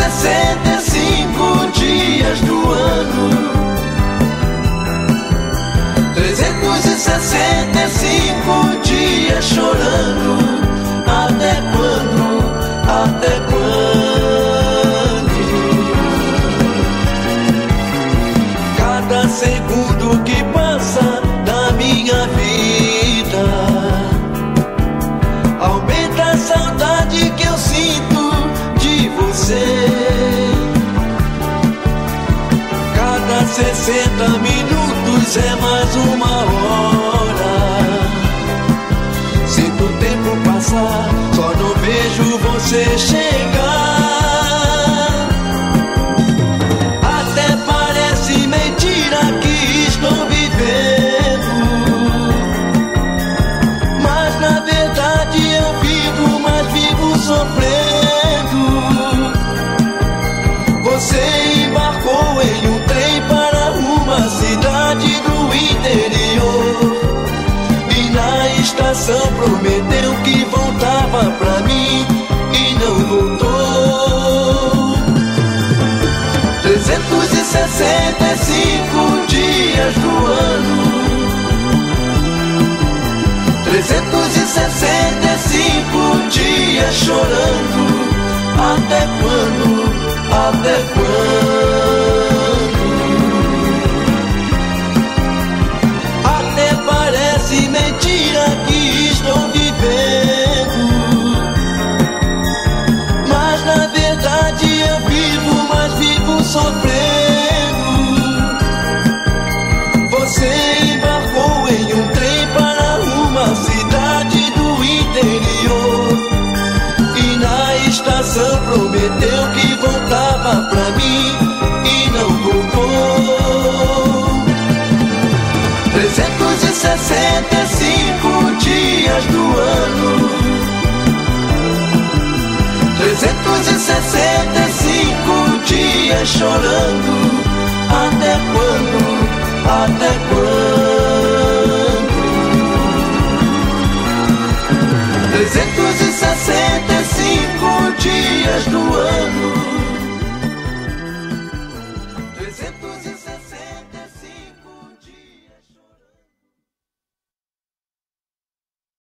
365 dias do ano, 365 dias chorando. Até quando? Até quando? Cada segundo que passa da minha vida aumenta a saudade que eu sinto de você. Cada 60 minutos é mais uma hora. Sinto o tempo passar, só não vejo você chegar. Até parece mentira que estou vivendo, mas na verdade eu vivo, mas vivo sofrendo. Você embarcou em um trem para uma cidade do interior, e na estação prometeu que voltava pra mim e não voltou. 365 dias do ano, 365 dias chorando. Até quando? Até quando? Até parece mentira que estou vivendo, mas na verdade eu vivo, mas vivo sofrendo. Você embarcou em um trem para uma cidade do interior, e na estação prometeu que voltava pra mim e não voltou. 365 dias do ano, 365 dias chorando. Até quando? Até